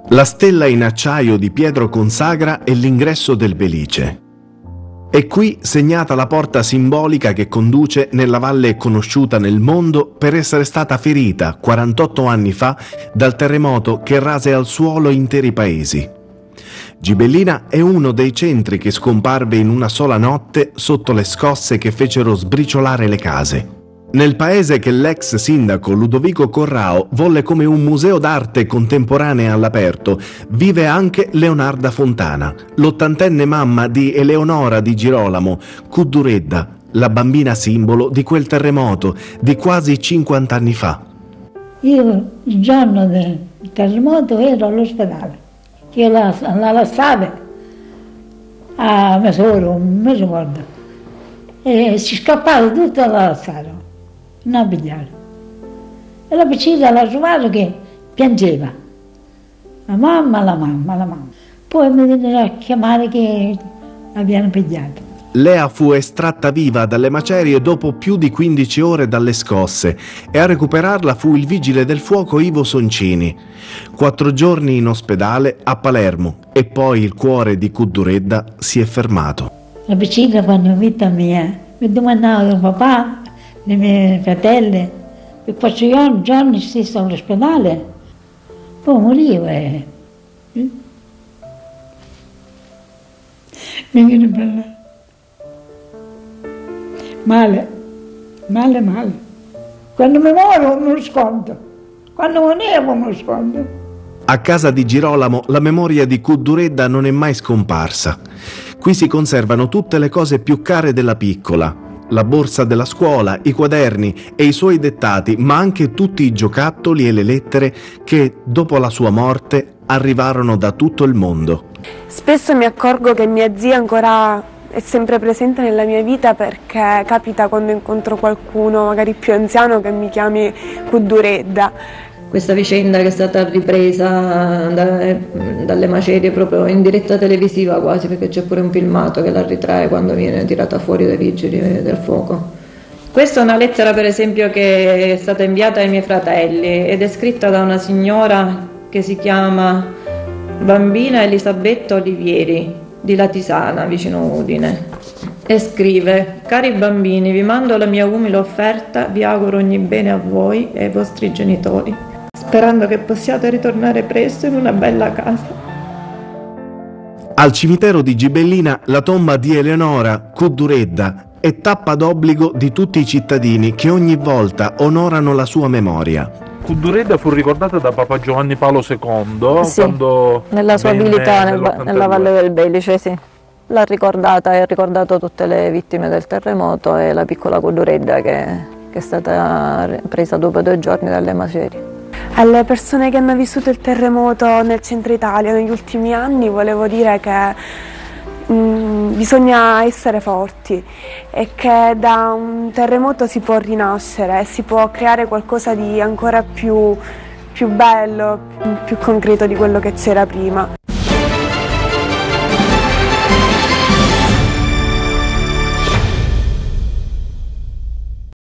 La stella in acciaio di Pietro Consagra è l'ingresso del Belice. È qui segnata la porta simbolica che conduce nella valle conosciuta nel mondo per essere stata ferita 48 anni fa dal terremoto che rase al suolo interi paesi. Gibellina è uno dei centri che scomparve in una sola notte sotto le scosse che fecero sbriciolare le case. Nel paese che l'ex sindaco Ludovico Corrao volle come un museo d'arte contemporanea all'aperto, vive anche Leonarda Fontana, l'80enne mamma di Eleonora di Girolamo, Cudduredda, la bambina simbolo di quel terremoto di quasi 50 anni fa. Io il giorno del terremoto ero all'ospedale, io la lasciavo a mezz'ora, un mese guarda, e si scappava tutta la lasciava. Non pigliare. E la piccina la trovavo che piangeva. La mamma. Poi mi vennero a chiamare che l'abbiano pigliato. Lea fu estratta viva dalle macerie dopo più di 15 ore dalle scosse e a recuperarla fu il vigile del fuoco Ivo Soncini. 4 giorni in ospedale a Palermo e poi il cuore di Cudduredda si è fermato. La piccina quando mi vita mia mi domandava papà, le mie fratelli, e 4 giorni stesso all'ospedale, poi morivo. Mi viene bella. Male. Quando mi muovo mi nascondo, quando morivo mi nascondo. A casa di Girolamo la memoria di Cudduredda non è mai scomparsa. Qui si conservano tutte le cose più care della piccola. La borsa della scuola, i quaderni e i suoi dettati, ma anche tutti i giocattoli e le lettere che, dopo la sua morte, arrivarono da tutto il mondo. Spesso mi accorgo che mia zia ancora è sempre presente nella mia vita perché capita quando incontro qualcuno, magari più anziano, che mi chiami Cudduredda. Questa vicenda che è stata ripresa dalle macerie proprio in diretta televisiva quasi, perché c'è pure un filmato che la ritrae quando viene tirata fuori dai vigili del fuoco. Questa è una lettera per esempio che è stata inviata ai miei fratelli ed è scritta da una signora che si chiama Bambina Elisabetta Olivieri di Latisana, vicino Udine, e scrive: cari bambini, vi mando la mia umile offerta, vi auguro ogni bene a voi e ai vostri genitori, sperando che possiate ritornare presto in una bella casa. Al cimitero di Gibellina la tomba di Eleonora Cudduredda è tappa d'obbligo di tutti i cittadini che ogni volta onorano la sua memoria. Cudduredda fu ricordata da Papa Giovanni Paolo II, sì, quando nella sua abilità nella Valle del Belice, sì. L'ha ricordata e ha ricordato tutte le vittime del terremoto e la piccola Cudduredda che è stata presa dopo 2 giorni dalle macerie. Alle persone che hanno vissuto il terremoto nel centro Italia negli ultimi anni volevo dire che bisogna essere forti e che da un terremoto si può rinascere e si può creare qualcosa di ancora più bello, più concreto di quello che c'era prima.